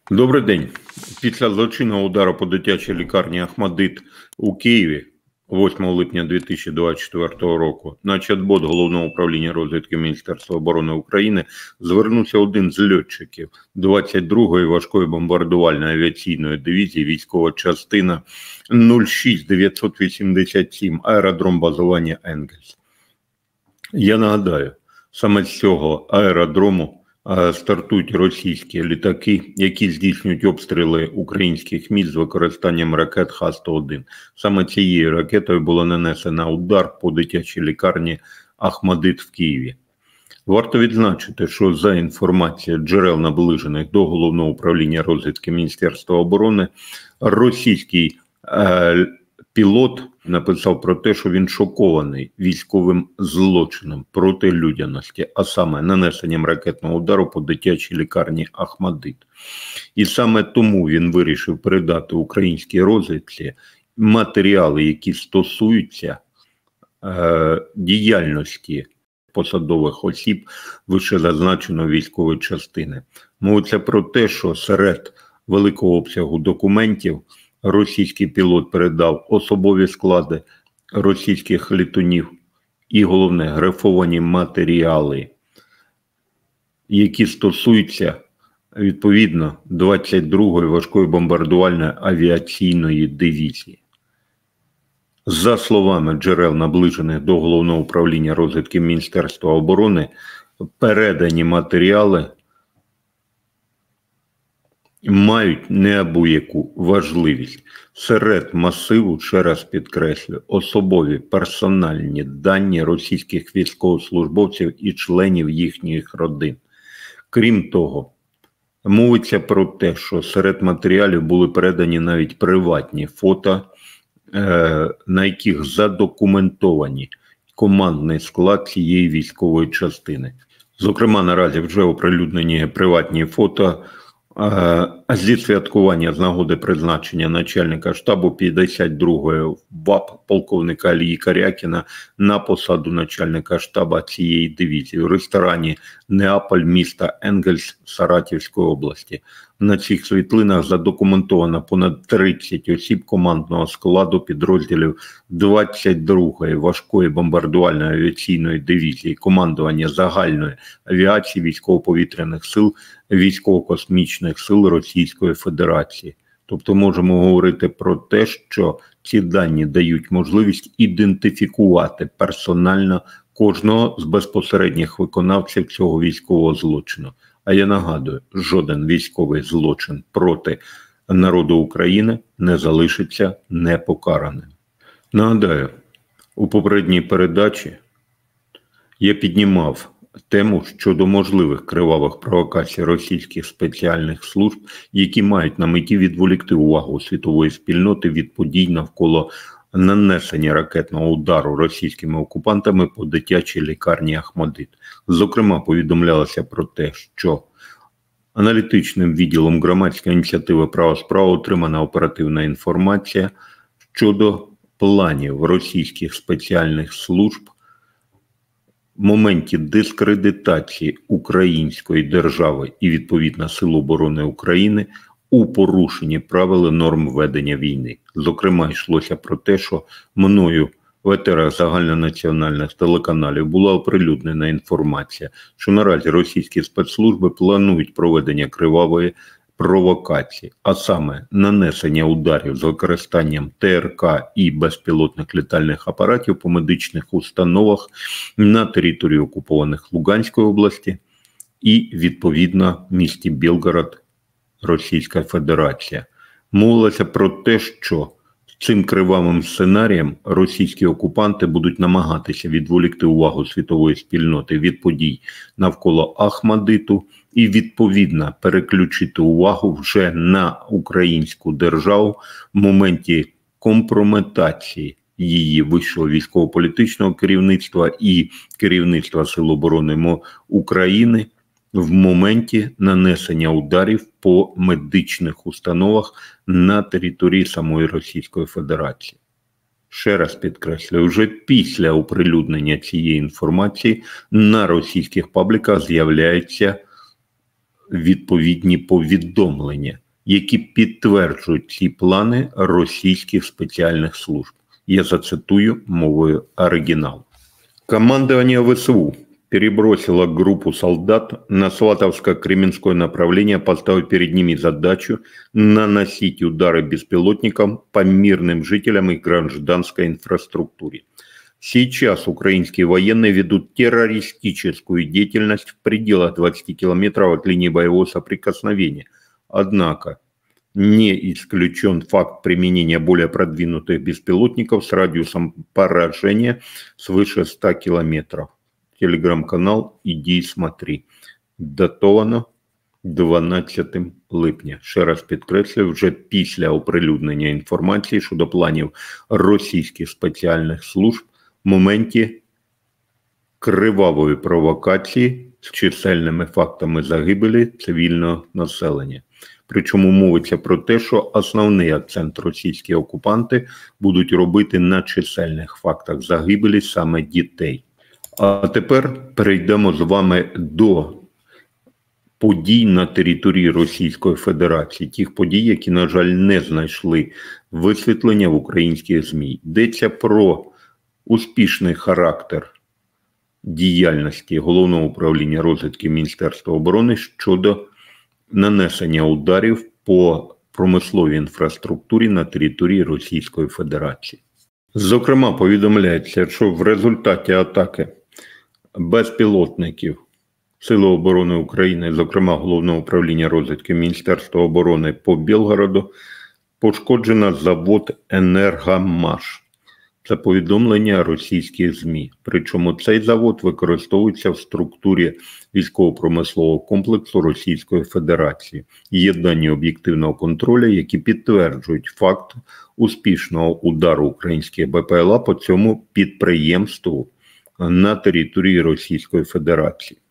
Добрий день. Після злочинного удару по дитячій лікарні «Ахмадит» у Києві 8 липня 2024 року на чат-бот Головного управління розвідки Міністерства оборони України звернувся один з льотчиків 22-ї важкої бомбардувальної авіаційної дивізії військова частина 06987 аеродром базування Енгельс. Я нагадаю, саме з цього аеродрому стартують російські літаки, які здійснюють обстріли українських міст з використанням ракет Х-101. Саме цією ракетою було нанесено удар по дитячій лікарні «Ахмадит» в Києві. Варто відзначити, що за інформацією джерел, наближених до Головного управління розвідки Міністерства оборони, російський пілот написав про те, що він шокований військовим злочином проти людяності, а саме нанесенням ракетного удару по дитячій лікарні «Ахмадит». І саме тому він вирішив передати українській розвідці матеріали, які стосуються діяльності посадових осіб вищезазначеної військової частини. Мовиться про те, що серед великого обсягу документів російський пілот передав особові склади російських літунів і, головне, графовані матеріали, які стосуються, відповідно, 22-ї важкої бомбардувальної авіаційної дивізії. За словами джерел, наближених до Головного управління розвідки Міністерства оборони, передані матеріали мають неабияку важливість. Серед масиву, ще раз підкреслю, особові персональні дані російських військовослужбовців і членів їхніх родин. Крім того, мовиться про те, що серед матеріалів були передані навіть приватні фото, на яких задокументовані командний склад цієї військової частини. Зокрема, наразі вже оприлюднені приватні фото зі святкування з нагоди призначення начальника штабу 52-ї ВАП полковника Алії Карякіна на посаду начальника штабу цієї дивізії в ресторані «Неаполь» міста Енгельс Саратівської області. На цих світлинах задокументовано понад 30 осіб командного складу підрозділів 22-ї важкої бомбардувальної авіаційної дивізії, командування загальної авіації військово-повітряних сил, військово-космічних сил Російської Федерації. Тобто можемо говорити про те, що ці дані дають можливість ідентифікувати персонально кожного з безпосередніх виконавців цього військового злочину. А я нагадую, жоден військовий злочин проти народу України не залишиться непокараним. Нагадаю, у попередній передачі я піднімав тему щодо можливих кривавих провокацій російських спеціальних служб, які мають на меті відволікти увагу світової спільноти від подій навколо нанесення ракетного удару російськими окупантами по дитячій лікарні «Ахмадит». Зокрема, повідомлялося про те, що аналітичним відділом громадської ініціативи «Права справа» отримана оперативна інформація щодо планів російських спеціальних служб в моменті дискредитації української держави і, відповідно, Сил оборони України у порушенні правил і норм ведення війни. Зокрема, йшлося про те, що мною в етерах загальнонаціональних телеканалів була оприлюднена інформація, що наразі російські спецслужби планують проведення кривавої провокації, а саме нанесення ударів з використанням ТРК і безпілотних літальних апаратів по медичних установах на території окупованих Луганської області і, відповідно, місті Білгород, Російська Федерація. Мовилося про те, що цим кривавим сценарієм російські окупанти будуть намагатися відволікти увагу світової спільноти від подій навколо Ахмадиту і, відповідно, переключити увагу вже на українську державу в моменті компрометації її вищого військово-політичного керівництва і керівництва Сил оборони України в моменті нанесення ударів по медичних установах на території самої Російської Федерації. Ще раз підкреслюю, вже після оприлюднення цієї інформації на російських пабліках з'являється відповідні повідомлення, які підтверджують ці плани російських спеціальних служб. Я зацитую мовою оригиналу. Командование ВСУ перебросило группу солдат на Сватовско-Кременское направление, поставив перед ними задачу наносить удары беспилотникам по мирным жителям и гражданской инфраструктуре. Сейчас украинские военные ведут террористическую деятельность в пределах 20 километров от линии боевого соприкосновения. Однако не исключен факт применения более продвинутых беспилотников с радиусом поражения свыше 100 километров. Телеграм-канал «Иди и смотри». Датовано 12 липня. Ще раз підкреслюю, вже після оприлюднення інформації щодо планів російських спеціальних служб в моменті кривавої провокації з чисельними фактами загибелі цивільного населення. Причому мовиться про те, що основний акцент російські окупанти будуть робити на чисельних фактах загибелі саме дітей. А тепер перейдемо з вами до подій на території Російської Федерації. Тих подій, які, на жаль, не знайшли висвітлення в українських ЗМІ. Йдеться про успішний характер діяльності Головного управління розвідки Міністерства оборони щодо нанесення ударів по промисловій інфраструктурі на території Російської Федерації. Зокрема, повідомляється, що в результаті атаки безпілотників Сили оборони України, зокрема Головного управління розвідки Міністерства оборони по Білгороду, пошкоджено завод «Енергомаш». Це повідомлення російських ЗМІ. Причому цей завод використовується в структурі військово-промислового комплексу Російської Федерації. Є дані об'єктивного контролю, які підтверджують факт успішного удару українських БПЛА по цьому підприємству на території Російської Федерації.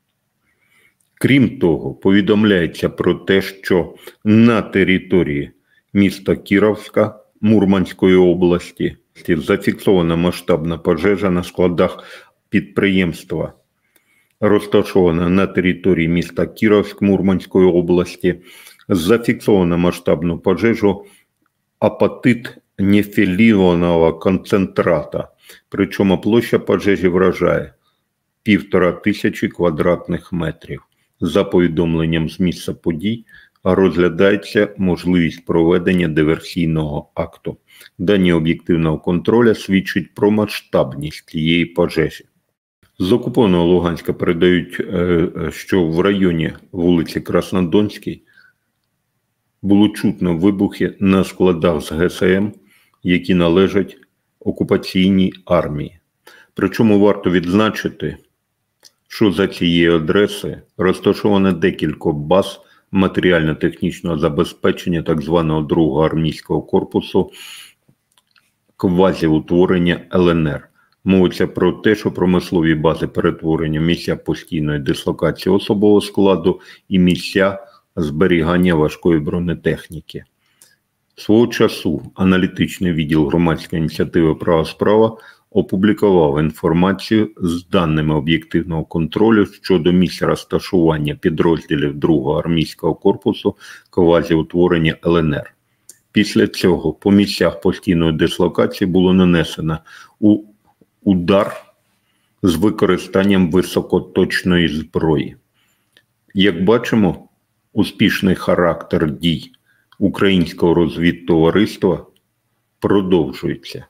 Крім того, повідомляється про те, що на території міста Кіровська Мурманської області зафіксована масштабна пожежа на складах підприємства, розташована на території міста Кіровськ Мурманської області. Зафіксовано масштабну пожежу апатит нефілірованого концентрата. Причому площа пожежі вражає 1500 квадратних метрів. За повідомленням з місця подій, розглядається можливість проведення диверсійного акту. Дані об'єктивного контролю свідчать про масштабність цієї пожежі. З окупованого Луганська передають, що в районі вулиці Краснодонській було чутно вибухи на складах з ГСМ, які належать окупаційній армії. Причому варто відзначити, що за цією адресою розташовано декілька баз матеріально-технічного забезпечення так званого другого армійського корпусу квазіутворення ЛНР. Мовиться про те, що промислові бази перетворення, місця постійної дислокації особового складу і місця зберігання важкої бронетехніки. Свого часу аналітичний відділ громадської ініціативи «Права справа» опублікував інформацію з даними об'єктивного контролю щодо місця розташування підрозділів другого армійського корпусу квазіутворення ЛНР. Після цього по місцях постійної дислокації було нанесено удар з використанням високоточної зброї. Як бачимо, успішний характер дій українського розвідтовариства продовжується.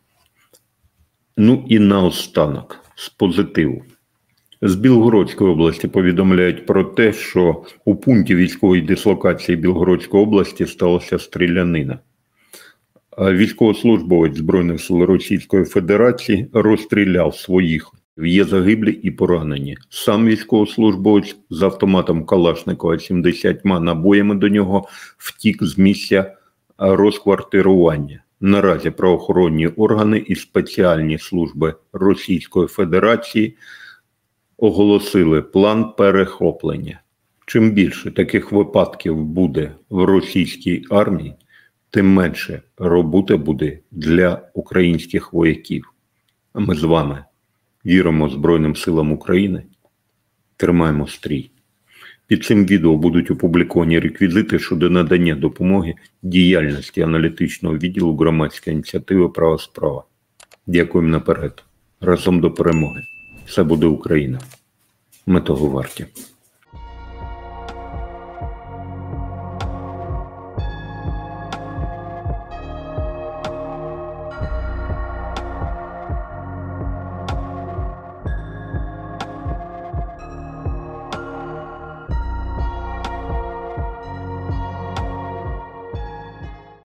Ну і наостанок, з позитиву. З Білгородської області повідомляють про те, що у пункті військової дислокації Білгородської області сталася стрілянина. Військовослужбовець Збройних сил Російської Федерації розстріляв своїх. Є загиблі і поранені. Сам військовослужбовець з автоматом Калашникова 70 набоями до нього втік з місця розквартирування. Наразі правоохоронні органи і спеціальні служби Російської Федерації оголосили план перехоплення. Чим більше таких випадків буде в російській армії, тим менше роботи буде для українських вояків. А ми з вами віримо Збройним силам України, тримаємо стрій. Під цим відео будуть опубліковані реквізити щодо надання допомоги діяльності аналітичного відділу громадської ініціативи «Права справа». Дякуємо наперед. Разом до перемоги. Все буде Україна. Ми того варті.